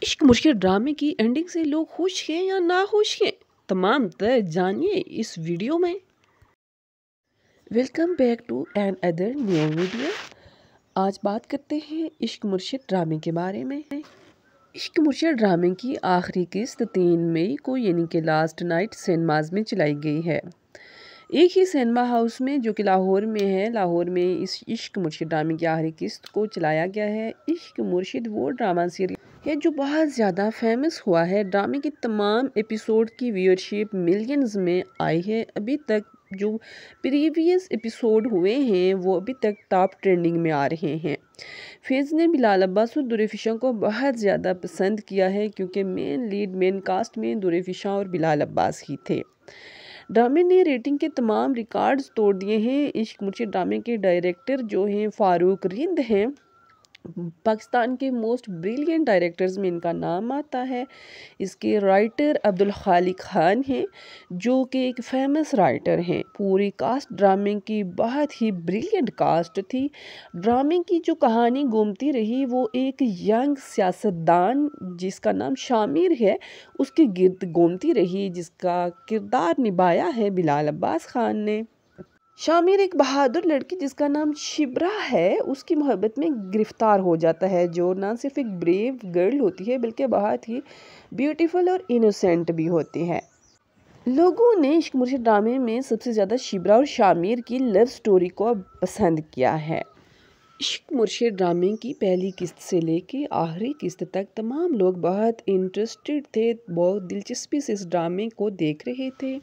इश्क मुश्किल ड्रामे की एंडिंग से लोग खुश हैं या ना खुश हैं, तमाम तर जानिए इस वीडियो में। Welcome back to another new video. आज बात करते हैं इश्क मुर्शिद ड्रामे के बारे में। इश्क मुर्शिद ड्रामे की आखिरी किस्त 3 मई को यानी कि लास्ट नाइट सिनेमाज में चलाई गई है। एक ही सिनेमा हाउस में जो कि लाहौर में है। लाहौर में इस इश्क मुर्शिद ड्रामे की आखिरी किस्त को चलाया गया है। इश्क मुर्शिद वो ड्रामा सीरीज है जो बहुत ज़्यादा फेमस हुआ है। ड्रामे के तमाम एपिसोड की व्यूअरशिप मिलियंस में आई है। अभी तक जो प्रीवियस एपिसोड हुए हैं वो अभी तक टॉप ट्रेंडिंग में आ रहे हैं। फैंस ने बिलाल अब्बास और दुरेफिशा को बहुत ज़्यादा पसंद किया है क्योंकि मेन कास्ट में दुरेफिशा और बिलाल अब्बास ही थे। ड्रामे ने रेटिंग के तमाम रिकॉर्ड्स तोड़ दिए हैं। इश्क मुर्शिद ड्रामे के डायरेक्टर जो हैं फारूक रिंद हैं। पाकिस्तान के मोस्ट ब्रिलियंट डायरेक्टर्स में इनका नाम आता है। इसके राइटर अब्दुल खालिक खान हैं जो कि एक फेमस राइटर हैं। पूरी कास्ट ड्रामे की बहुत ही ब्रिलियंट कास्ट थी। ड्रामे की जो कहानी घूमती रही वो एक यंग सियासतदान जिसका नाम शामिर है उसके गिर्द घूमती रही, जिसका किरदार निभाया है बिलाल अब्बास खान ने। शामिर एक बहादुर लड़की जिसका नाम शिब्रा है उसकी मोहब्बत में गिरफ्तार हो जाता है, जो ना सिर्फ एक ब्रेव गर्ल होती है बल्कि बहुत ही ब्यूटीफुल और इनोसेंट भी होती है। लोगों ने इश्क मुर्शिद ड्रामे में सबसे ज़्यादा शिब्रा और शामिर की लव स्टोरी को पसंद किया है। इश्क मुर्शिद ड्रामे की पहली किस्त से लेके आखिरी किस्त तक तमाम लोग बहुत इंटरेस्टेड थे, बहुत दिलचस्पी से इस ड्रामे को देख रहे थे।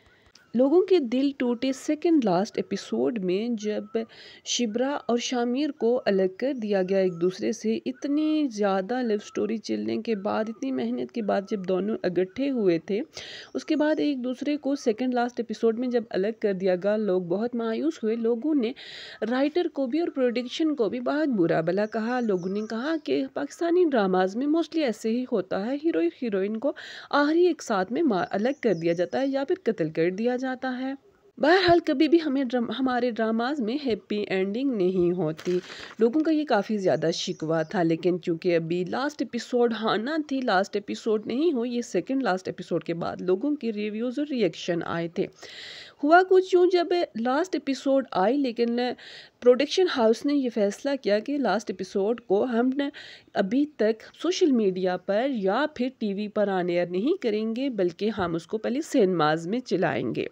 लोगों के दिल टूटे सेकंड लास्ट एपिसोड में जब शिब्रा और शामिर को अलग कर दिया गया एक दूसरे से। इतनी ज़्यादा लव स्टोरी चलने के बाद, इतनी मेहनत के बाद जब दोनों इकट्ठे हुए थे, उसके बाद एक दूसरे को सेकंड लास्ट एपिसोड में जब अलग कर दिया गया, लोग बहुत मायूस हुए। लोगों ने राइटर को भी और प्रोडक्शन को भी बहुत बुरा भला कहा। लोगों ने कहा कि पाकिस्तानी ड्रामाज में मोस्टली ऐसे ही होता है, हीरोइन को आखिरी एक साथ में अलग कर दिया जाता है या फिर कत्ल कर दिया जाता है। बहरहाल कभी भी हमारे ड्रामाज में हैप्पी एंडिंग नहीं होती। लोगों का ये काफ़ी ज़्यादा शिकवा था, लेकिन चूंकि अभी लास्ट एपिसोड आना थी, लास्ट एपिसोड नहीं हुई, ये सेकंड लास्ट एपिसोड के बाद लोगों के रिव्यूज़ और रिएक्शन आए थे। हुआ कुछ यूँ, जब लास्ट एपिसोड आई लेकिन प्रोडक्शन हाउस ने ये फैसला किया कि लास्ट एपिसोड को हम अभी तक सोशल मीडिया पर या फिर टीवी पर ऑन एयर नहीं करेंगे, बल्कि हम उसको पहले सिनेमाज में चलाएंगे।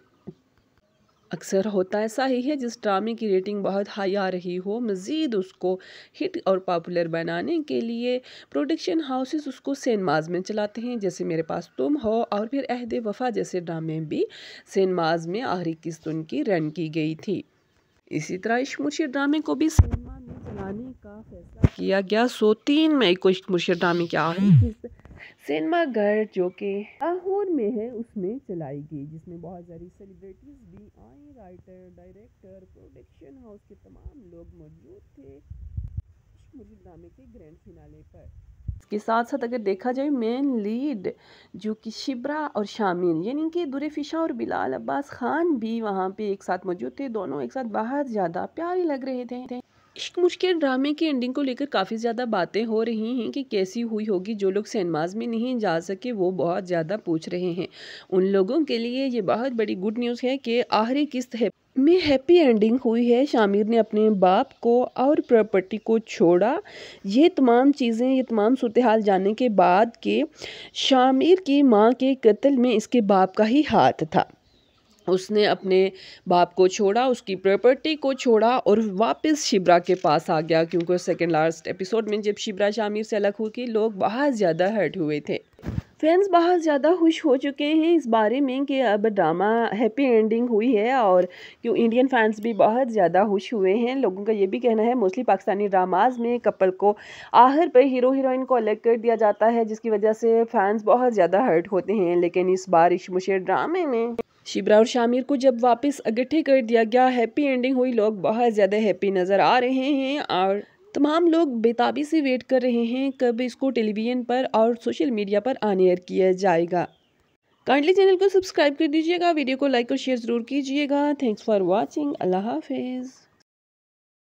अक्सर होता ऐसा ही है, जिस ड्रामे की रेटिंग बहुत हाई आ रही हो, मज़ीद उसको हिट और पॉपुलर बनाने के लिए प्रोडक्शन हाउसेस उसको सिनेमाज में चलाते हैं। जैसे मेरे पास तुम हो और फिर अहद वफ़ा जैसे ड्रामे भी सिनेमाज में आखिरी किस्त उनकी रन की गई थी। इसी तरह इश्क मुर्शिद ड्रामे को भी सिनेमा में चलाने का फैसला किया गया। 3 मई को इश्क मुर्शिद ड्रामे की आखिरी किस्त सिनेमा घर जो कि लाहौर में है उसमें चलाई गई, जिसमें बहुत सारी सेलिब्रिटीज़ भी आई। राइटर, डायरेक्टर, प्रोडक्शन हाउस के तमाम लोग मौजूद थे इश्क मुर्शिद ड्रामे के ग्रैंड फिनाले पर। इसके साथ साथ अगर देखा जाए मेन लीड जो कि शिब्रा और शामिर यानी कि दुरेफिशा और बिलाल अब्बास खान भी वहाँ पे एक साथ मौजूद थे। दोनों एक साथ बहुत ज़्यादा प्यारे लग रहे थे। इश्क मुश्किल ड्रामे की एंडिंग को लेकर काफ़ी ज़्यादा बातें हो रही हैं कि कैसी हुई होगी। जो लोग सिनेमाज में नहीं जा सके वो बहुत ज़्यादा पूछ रहे हैं। उन लोगों के लिए ये बहुत बड़ी गुड न्यूज़ है कि आखिरी किस्त में हैप्पी एंडिंग हुई है। शामिर ने अपने बाप को और प्रॉपर्टी को छोड़ा। ये तमाम चीज़ें, ये तमाम सूरत हाल जानने के बाद कि शामिर की माँ के कत्ल में इसके बाप का ही हाथ था। उसने अपने बाप को छोड़ा, उसकी प्रॉपर्टी को छोड़ा और वापस शिब्रा के पास आ गया, क्योंकि सेकंड लास्ट एपिसोड में जब शिब्रा शामिर से अलग हुई, लोग बहुत ज़्यादा हर्ट हुए थे। फैंस बहुत ज़्यादा खुश हो चुके हैं इस बारे में कि अब ड्रामा हैप्पी एंडिंग हुई है, और क्यों इंडियन फैंस भी बहुत ज़्यादा खुश हुए हैं। लोगों का ये भी कहना है मोस्टली पाकिस्तानी ड्रामाज में कपल को आखिर पर हीरो हीरोइन को अलग कर दिया जाता है, जिसकी वजह से फैंस बहुत ज़्यादा हर्ट होते हैं। लेकिन इस बार इश्क मुर्शिद ड्रामे में शिब्रा और शामिर को जब वापस इकट्ठे कर दिया गया, हैप्पी एंडिंग हुई, लोग बहुत ज़्यादा हैप्पी नज़र आ रहे हैं और तमाम लोग बेताबी से वेट कर रहे हैं कब इसको टेलीविज़न पर और सोशल मीडिया पर ऑन एयर किया जाएगा। काइंडली चैनल को सब्सक्राइब कर दीजिएगा, वीडियो को लाइक और शेयर ज़रूर कीजिएगा। Thanks for watching. अल्लाह हाफिज़।